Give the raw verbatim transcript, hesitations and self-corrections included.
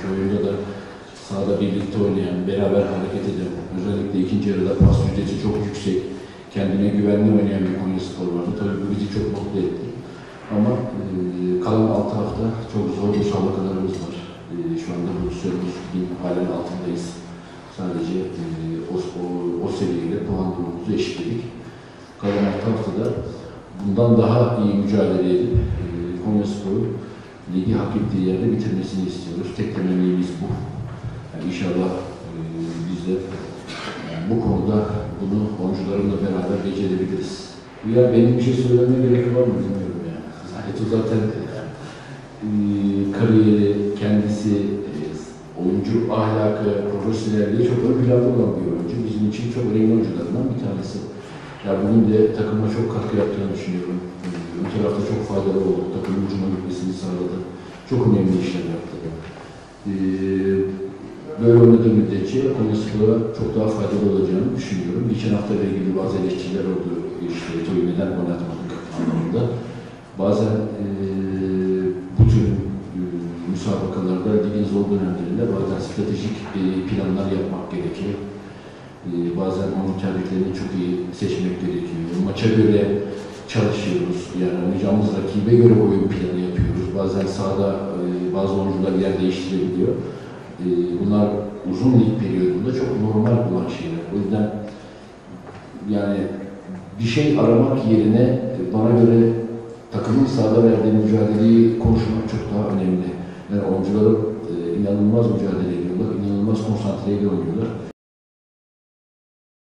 iki oyunda da sahada birlikte oynayan, beraber hareket eden, özellikle ikinci yarıda pas yüzdesi çok yüksek, kendine güvenli oynayan bir Konyaspor vardı. Tabii bu bizi çok mutlu etti. Ama e, kalan altı hafta çok zor müsabakalarımız var. E, şu anda pozisyonumuz halen altındayız. Sadece e, o, o, o seviyeyle puan durumumuzu eşitledik. Kalan altı haftada bundan daha iyi mücadele edip e, Konyaspor'u ligi hak ettiği yerde bitirmesini istiyoruz. Tek temennimiz bu. Yani inşallah e, biz de yani bu konuda bunu oyuncularımla beraber becerebiliriz. Ya benim bir şey söylemeye gerek var mı bilmiyorum yani. Eto zaten e, kariyeri, kendisi, e, oyuncu ahlakı, profesyonelliği çok ön planda olan bir oyuncu. Bizim için çok önemli oyuncularından bir tanesi. Ya bugün de takıma çok katkı yaptığını düşünüyorum. Ön tarafta çok faydalı oldu. Takımın ucuna gitmesini sağladı. Çok önemli işler yaptı. Ee, böyle oynadığı müddetçe Konyaspor'a çok daha faydalı olacağını düşünüyorum. Geçen hafta ile ilgili bazı eleştiriler oldu. İşte Eto'yu neden oynatmadık anlamında. Bazen e, bu tür e, müsabakalarda ligin zor dönemlerinde bazen stratejik e, planlar yapmak gerekiyor. E, bazen onun tercihlerini çok iyi seçmek gerekiyor. Maça göre çalışıyoruz. Yani oynayacağımız rakibe göre oyun planı yapıyoruz. Bazen sahada e, bazı oyuncular yer değiştirebiliyor. E, bunlar uzun lig periyodunda çok normal olan şeyler. O yüzden yani bir şey aramak yerine bana göre takımın sahada verdiği mücadeleyi konuşmak çok daha önemli. Yani oyuncuların e, inanılmaz mücadele ediyorlar, inanılmaz konsantre ediyorlar.